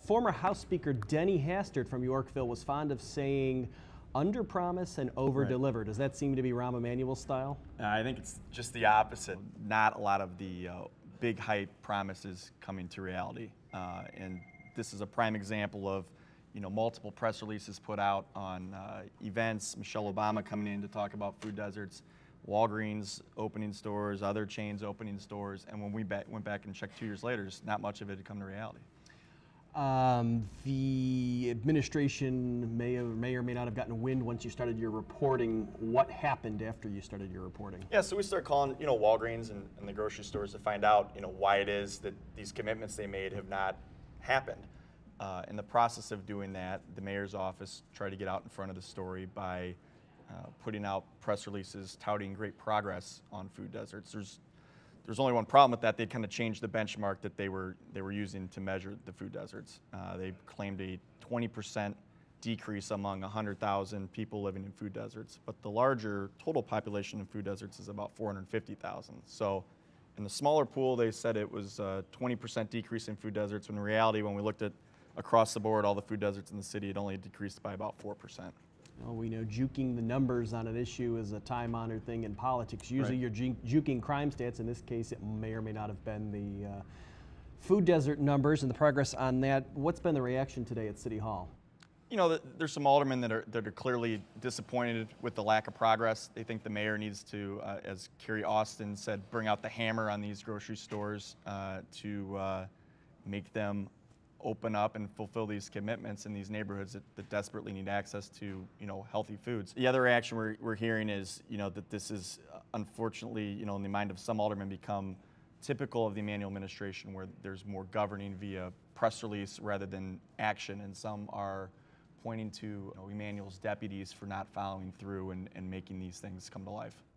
Former House Speaker Denny Hastert from Yorkville was fond of saying, under promise and over deliver. Does that seem to be Rahm Emanuel's style? I think it's just the opposite. Not a lot of the big hype promises coming to reality. And this is a prime example of multiple press releases put out on events, Michelle Obama coming in to talk about food deserts, Walgreens opening stores, other chains opening stores, and when we went back and checked 2 years later, just not much of it had come to reality. The administration may or may not have gotten wind once you started your reporting. What happened after you started your reporting? Yeah, so we started calling, Walgreens and the grocery stores to find out, why it is that these commitments they made have not happened. In the process of doing that, the mayor's office tried to get out in front of the story by putting out press releases touting great progress on food deserts. There's only one problem with that. They kind of changed the benchmark that they were using to measure the food deserts. They claimed a 20% decrease among 100,000 people living in food deserts, but the larger total population in food deserts is about 450,000. So in the smaller pool, they said it was a 20% decrease in food deserts, when in reality, when we looked at across the board, all the food deserts in the city, it only decreased by about 4%. Well, we know juking the numbers on an issue is a time-honored thing in politics. Usually you're juking crime stats. In this case, it may or may not have been the food desert numbers and the progress on that. What's been the reaction today at City Hall? There's some aldermen that are clearly disappointed with the lack of progress. They think the mayor needs to, as Carrie Austin said, bring out the hammer on these grocery stores to make them open up and fulfill these commitments in these neighborhoods that desperately need access to healthy foods. The other reaction we're hearing is that this is unfortunately in the mind of some aldermen become typical of the Emanuel administration, where there's more governing via press release rather than action, and some are pointing to Emanuel's deputies for not following through and making these things come to life.